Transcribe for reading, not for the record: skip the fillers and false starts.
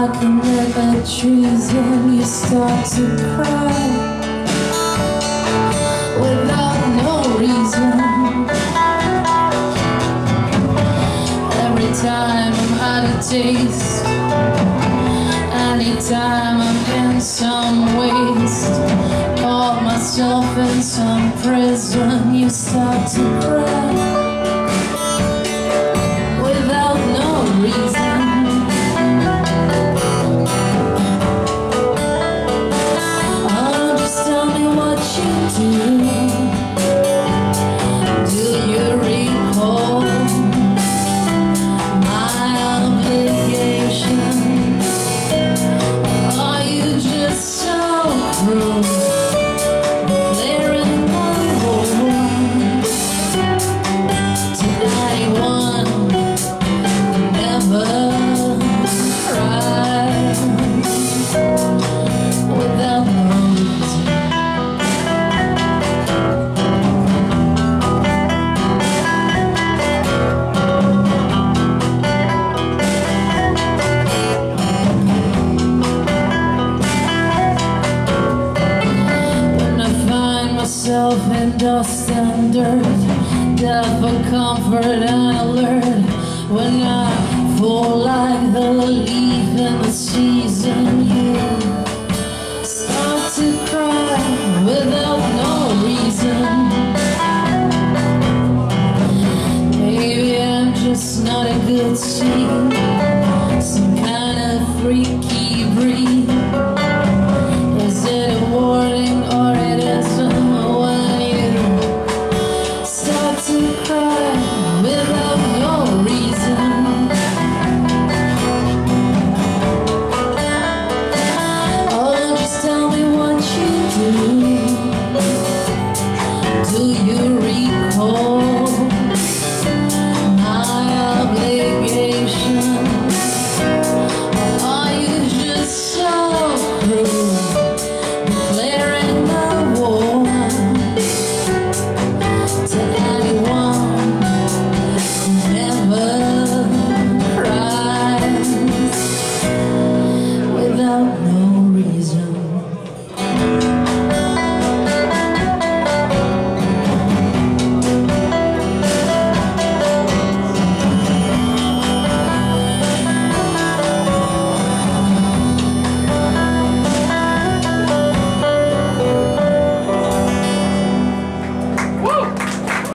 Looking at the trees and you start to cry without no reason. Every time I'm out of taste, anytime I'm in some waste, caught myself in some prison, you start to cry without no reason. In dust and dirt, death for comfort and alert. When I fall like the leaf in the season, you start to cry without no reason. Maybe I'm just not a good seed, some kind of freak